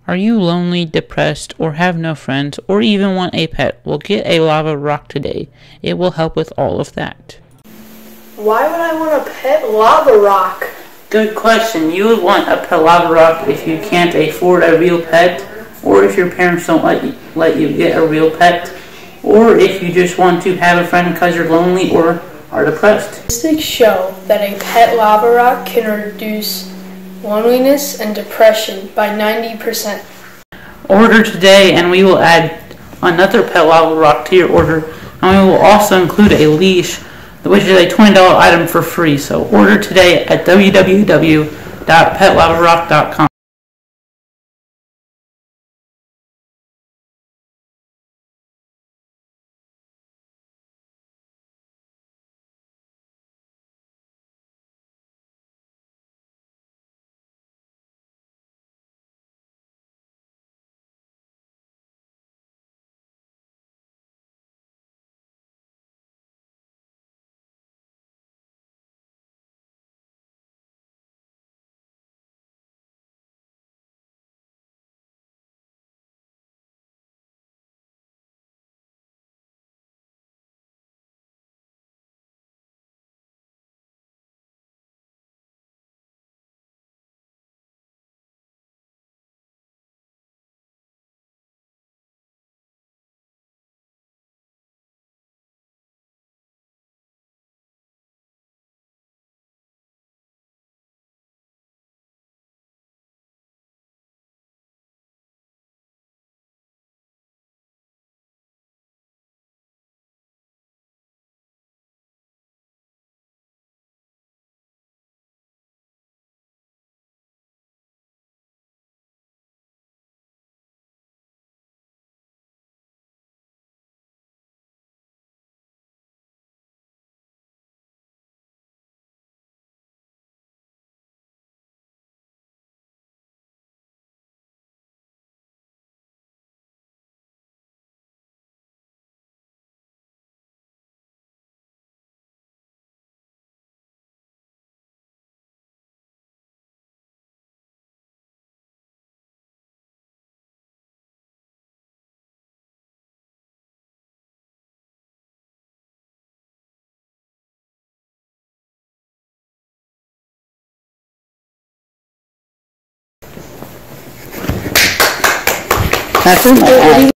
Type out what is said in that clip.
Are you lonely, depressed, or have no friends, or even want a pet? Well, get a lava rock today. It will help with all of that. Why would I want a pet lava rock? Good question. You would want a pet lava rock if you can't afford a real pet, or if your parents don't let you get a real pet, or if you just want to have a friend because you're lonely or are depressed. Statistics show that a pet lava rock can reduce loneliness and depression by 90%. Order today and we will add another pet lava rock to your order, and we will also include a leash, which is a $20 item for free. So order today at www.petlavarock.com. That's